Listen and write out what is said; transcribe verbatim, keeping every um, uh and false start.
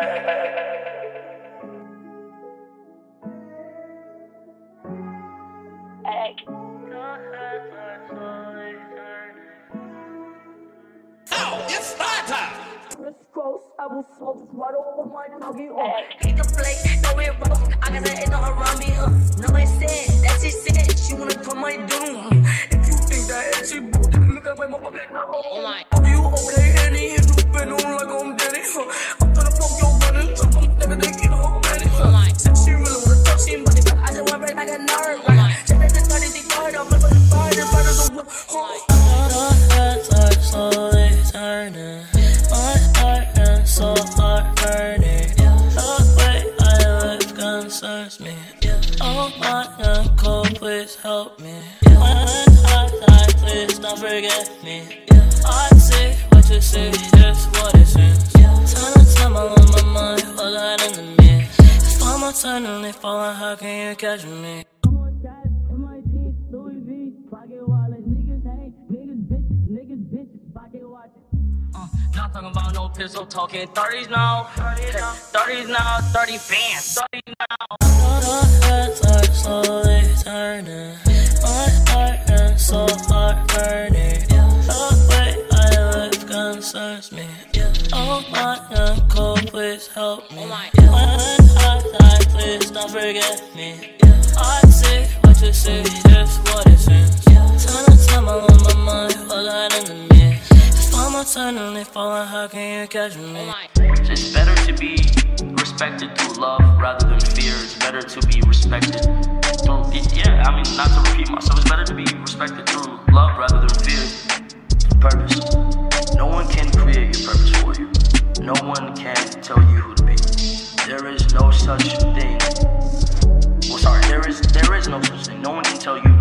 It's start time. I will smoke right over my doggy. Hit the plate, no it roll. I got that no around me. Uh, no it said, that's it said. She wanna come my doom. If you think that she booked, look at my mama. Oh my. Are you okay? Any hit you been on like I'm Danny? I'm gonna poke your gun and jump on never take it home. Oh my. Said she really wanna touch him, but I just want right like a nerve. Oh my. Check that the thirty, the third, I'm gonna fire the fighters on. Slowly turning, my heart and soul are burning. The way I live concerns me. Oh my uncle, please help me. When I die, please don't forget me. I see what you see, here's what it seems. Turn and time all on my mind, all that in me. If I'm eternally falling, how can you catch me? Uh, not talking about no pistol, talking thirties now. thirties now, thirty bands. thirty now. The heads are slowly turning. My heart and soul are burning. The way I live concerns me. Oh my uncle, please help me. When I die, please don't forget me. I see what you see, here's what it seems. Turn and time all on my mind, all that in me. I'm eternally falling, how can you catch me? It's better to be respected through love rather than fear. It's better to be respected through, yeah, I mean, not to repeat myself, it's better to be respected through love rather than fear. Purpose. No one can create your purpose for you. No one can tell you who to be. There is no such thing. Well, sorry, there is, there is no such thing. No one can tell you